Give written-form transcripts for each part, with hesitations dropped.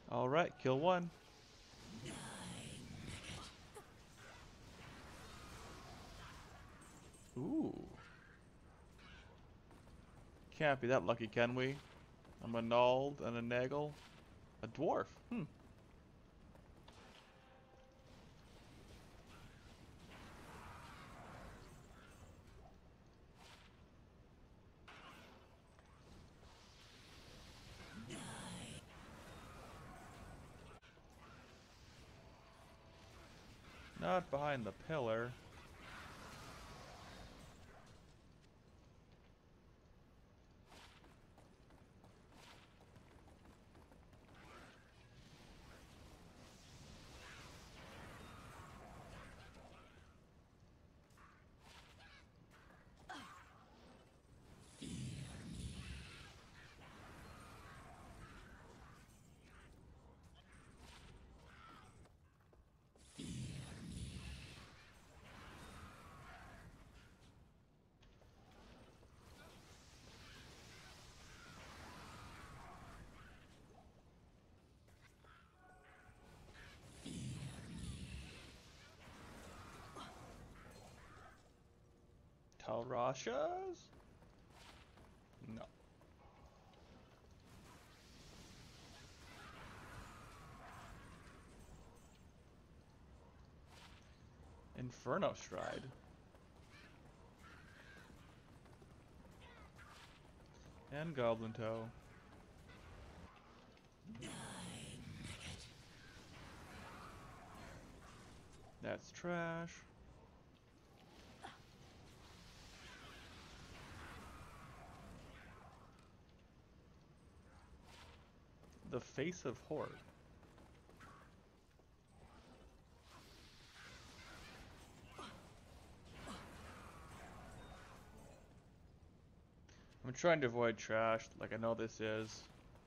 Alright, kill one. Ooh. Can't be that lucky, can we? A Manald and a Nagel. A dwarf. Not behind the pillar. Talrashas? No. Inferno Stride. And Goblin Toe. That's trash. The Face of Horde. I'm trying to avoid trash, like I know this is.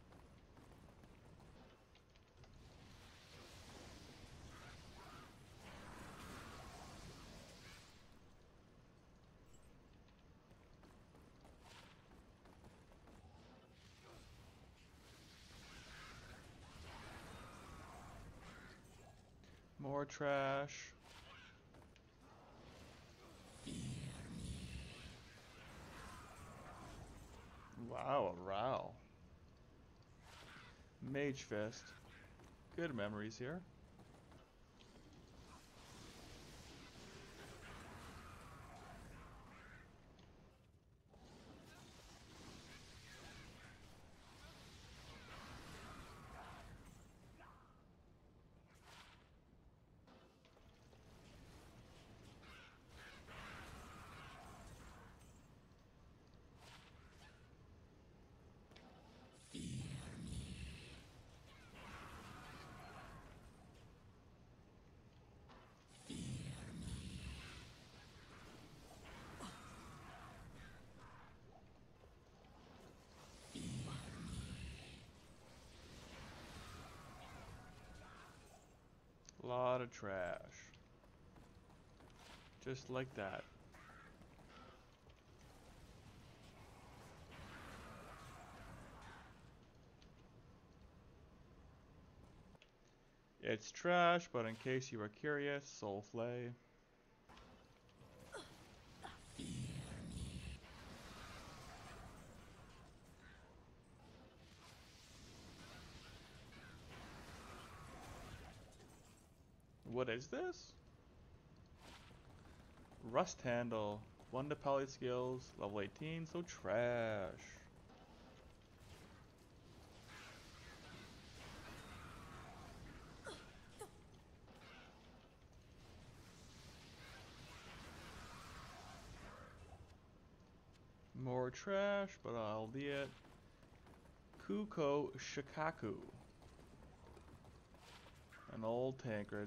More trash. Wow, a row. Mage Fist. Good memories here. A lot of trash. Just like that. It's trash, but in case you were curious, Soul Flay. What is this? Rust Handle. 1 to Pally skills, level 18, so trash. More trash, but albeit. Kuko Shikaku. An old tankard.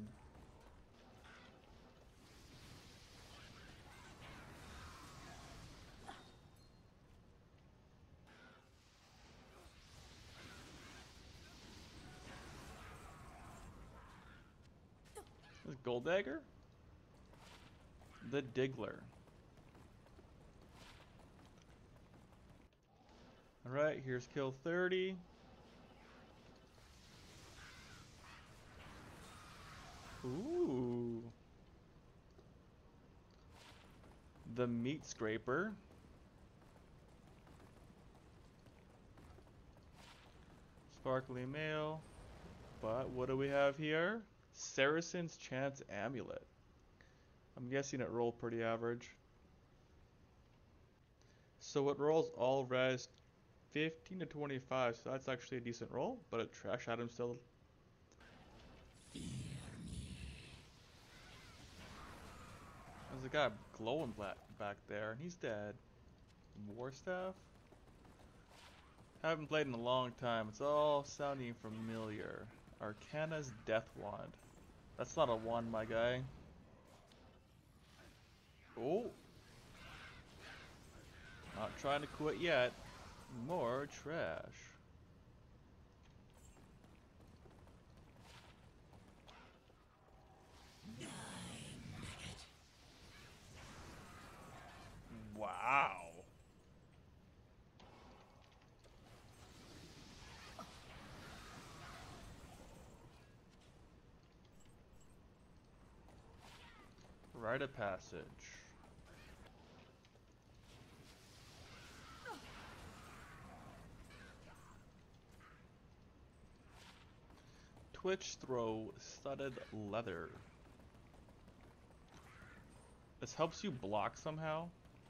This Gold Dagger? The Diggler. Alright, here's kill 30. Ooh. The meat scraper. Sparkly mail. But what do we have here? Saracen's Chance Amulet. I'm guessing it rolled pretty average. So it rolls all res 15 to 25, so that's actually a decent roll, but a trash item still. There's a guy glowing black back there, and he's dead. War Staff? Haven't played in a long time. It's all sounding familiar. Arcana's Death Wand. That's not a wand, my guy. Oh! Not trying to quit yet. More trash. Wow. Rite of Passage. Twitch Throw Studded Leather. This helps you block somehow?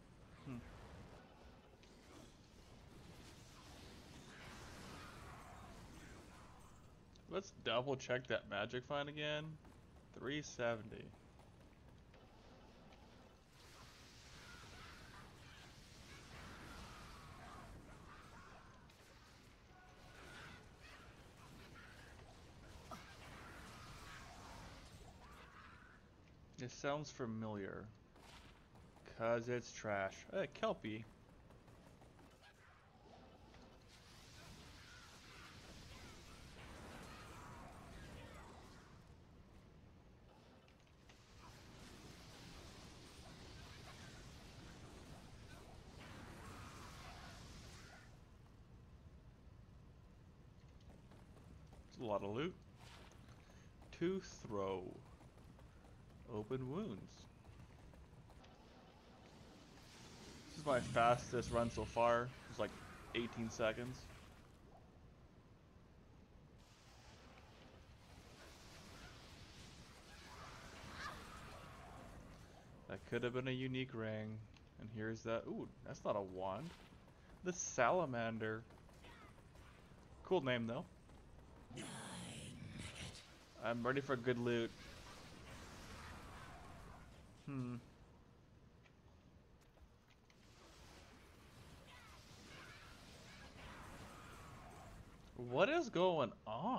Let's double check that magic find again. 370. It sounds familiar. Cause it's trash. Hey, Kelpie. It's a lot of loot. Tooth Throw. Open Wounds. This is my fastest run so far. It's like 18 seconds. That could have been a unique ring. And here's that. Ooh, that's not a wand. The Salamander. Cool name though. I'm ready for good loot. What is going on?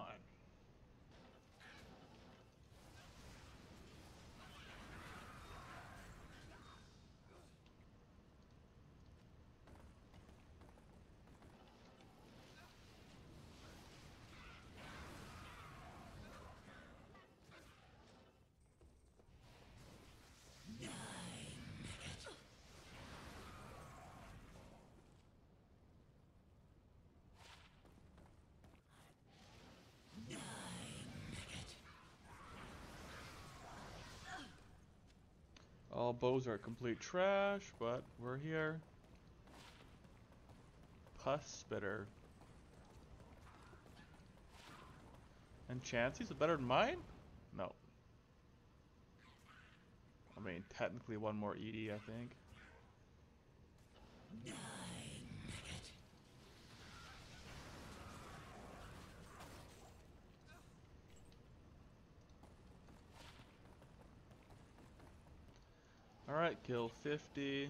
All bows are complete trash, but we're here. Pus Spitter. And Chansey's better than mine? No. I mean, technically one more ED, I think. Alright, kill 50.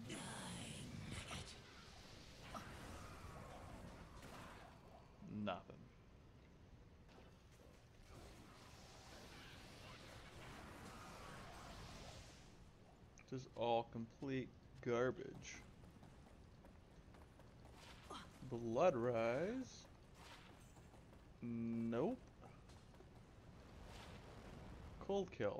Nothing. Just all complete garbage. Blood Rise. Nope. Cold Kill.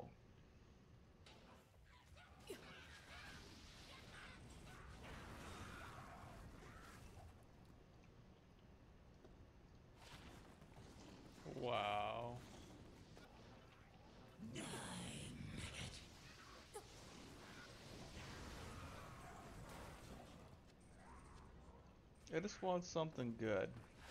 Wow. I just want something good.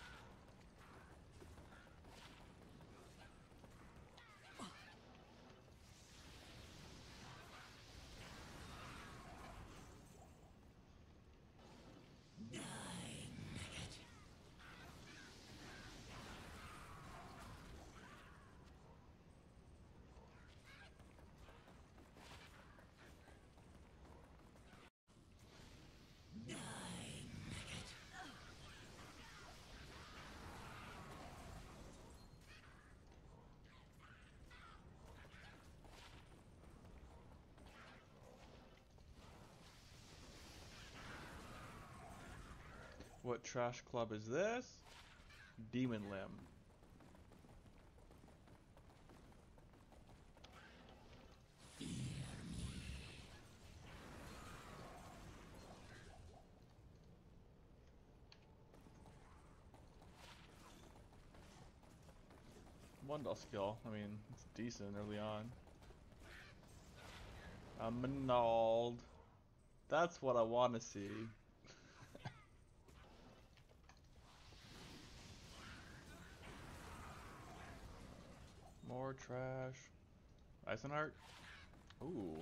What trash club is this? Demon Limb. One skill. I mean, it's decent early on. A Manald. That's what I want to see. More trash. Eisenheart? Ooh.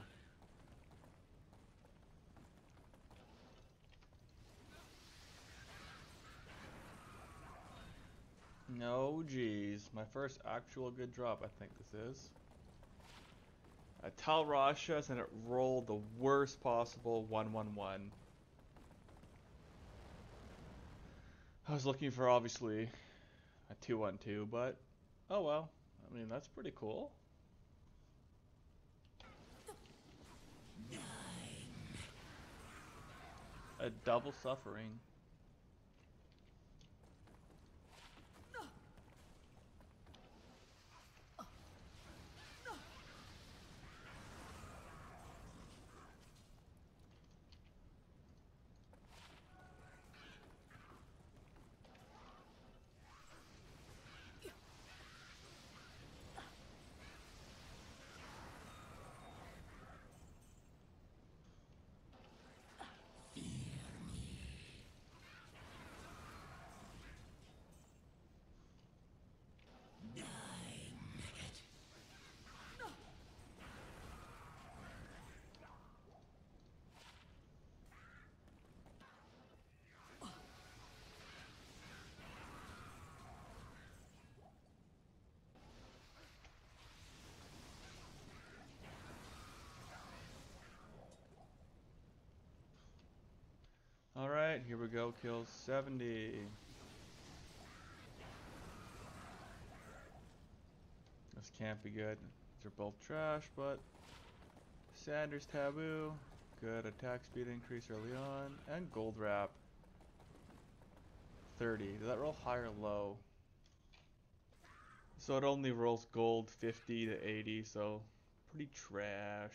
No, geez. My first actual good drop, I think this is. A Tal Rashas, and it rolled the worst possible 1-1-1. I was looking for, obviously, a 2-1-2, but oh well. I mean, that's pretty cool. A double suffering. Alright, here we go, kill 70. This can't be good. These are both trash, but Sanders Taboo, good attack speed increase early on, and Gold Wrap 30. Did that roll high or low? So it only rolls gold 50 to 80, so pretty trash.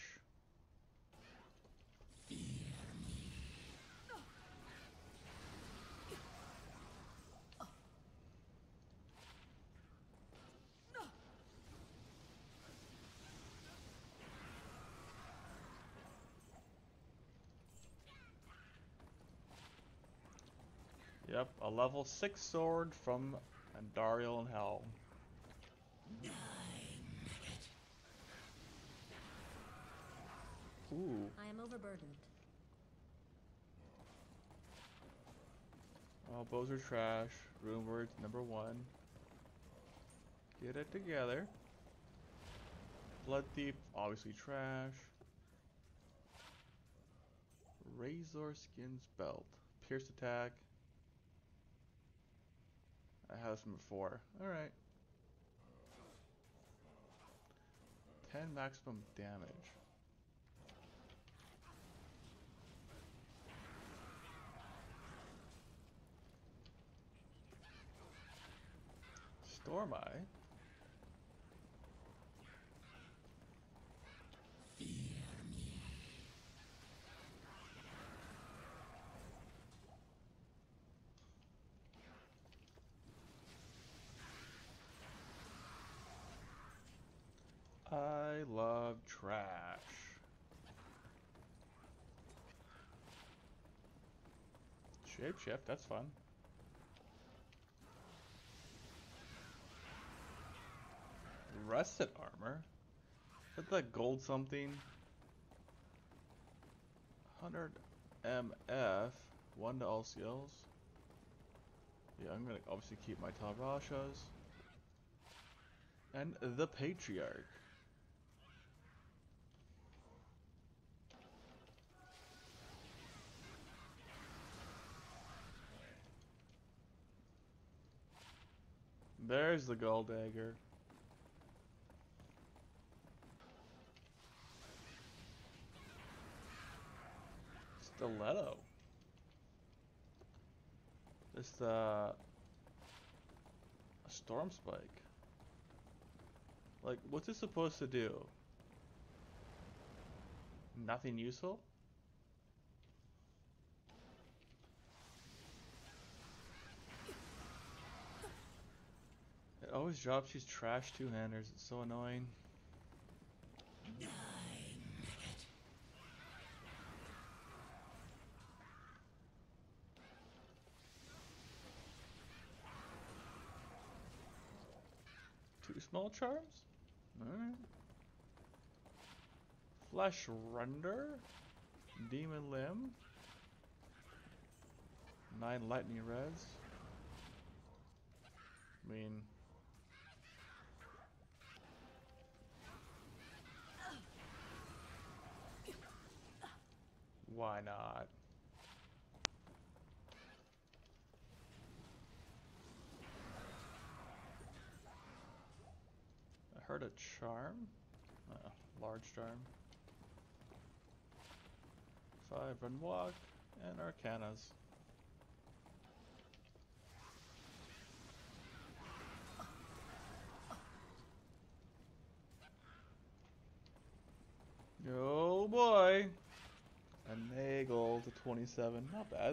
Yep, a level 6 sword from Andariel and Hell. Ooh. I am overburdened. All bows are trash. Rune words number 1. Get it together. Blood Thief, obviously trash. Razor Skins Belt. Pierced attack. I have this from before. Alright. 10 maximum damage. Stormeye. I love trash. Shapeshift, that's fun. Rusted armor? Is that the gold something? 100 MF, 1 to all skills. Yeah, I'm gonna obviously keep my Talrashas. And the Patriarch. There's the Gold Dagger. Stiletto. Just a Storm Spike. Like, what's it supposed to do? Nothing useful? It always drops these trash two-handers. It's so annoying. Two small charms? Alright. Flesh Render? Demon Limb? 9 lightning reds? I mean... why not? I heard a charm? Large charm. 5 run walk and Arcanas. Oh boy! A Nagel to 27, not bad.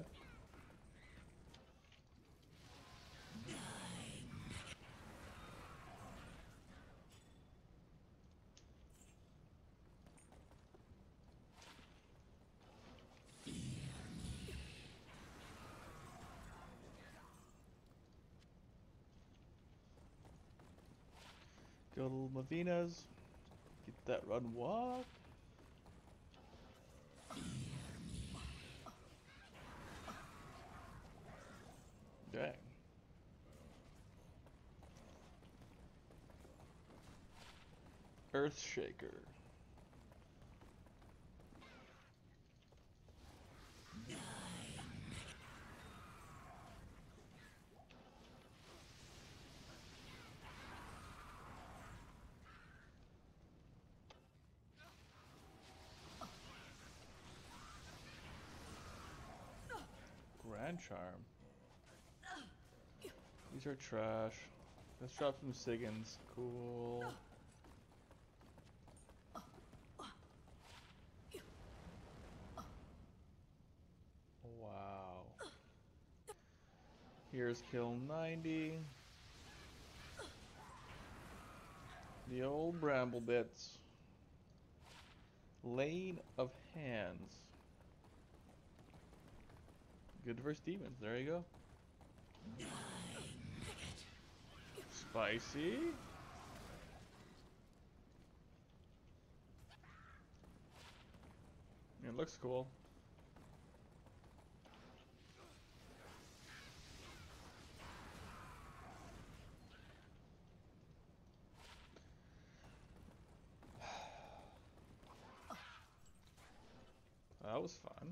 Go to Lavina's, get that run walk. Dang. Earthshaker. Grand Charm. These are trash. Let's drop some Siggins. Cool. Wow. Here's kill 90. The old Bramble Bits. Lane of Hands. Good versus demons. There you go. Spicy. It looks cool. That was fun.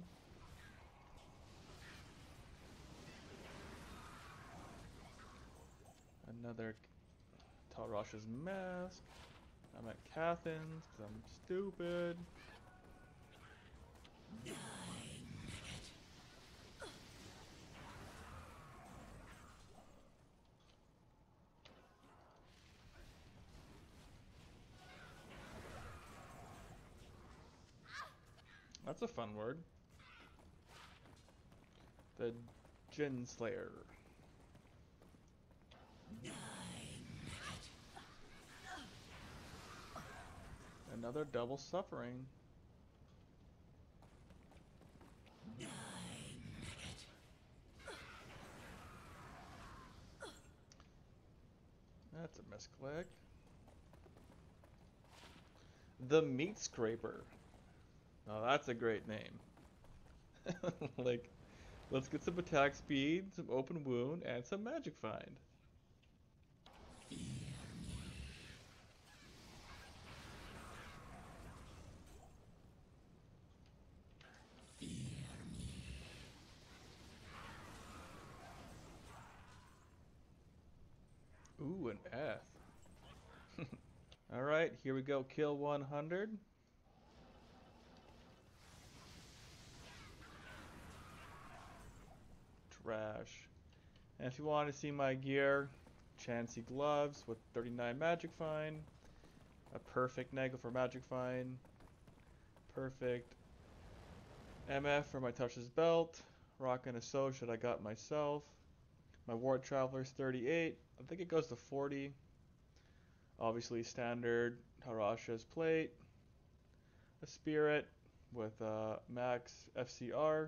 Another Talrash's Mask. I'm at Cathin's because I'm stupid. That's a fun word. The Djinn Slayer. Another double suffering. That's a misclick. The Meat Scraper. Oh, that's a great name. Like, let's get some attack speed, some open wound, and some magic find. Ooh, an F. Alright, here we go. Kill 100. Trash. And if you want to see my gear, Chancy Gloves with 39 Magic Find, a perfect Nagel for Magic Find, perfect MF for my Touches Belt, rocking a Soch that I got myself, my Ward Traveler's 38, I think it goes to 40, obviously standard Tarasha's Plate, a Spirit with max FCR,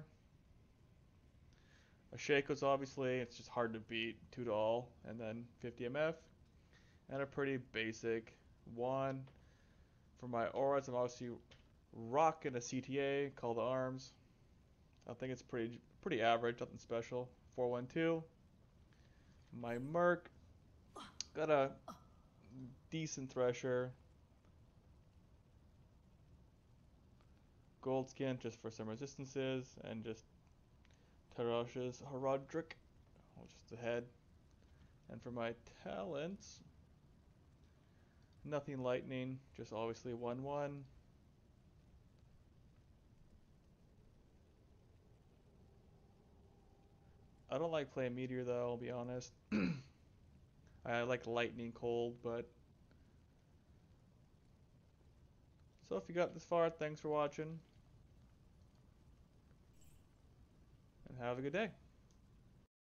a Shaco's obviously, it's just hard to beat, 2 to all, and then 50 MF, and a pretty basic wand. For my auras, I'm obviously rocking a CTA, Call to Arms. I think it's pretty average, nothing special. 412. My Merc, got a decent Thresher. Gold Skin just for some resistances, and just Tarasha's Herodric, just the head. And for my talents, nothing lightning, just obviously 1/1. I don't like playing Meteor though, I'll be honest. I like Lightning Cold, but... So if you got this far, thanks for watching. And have a good day.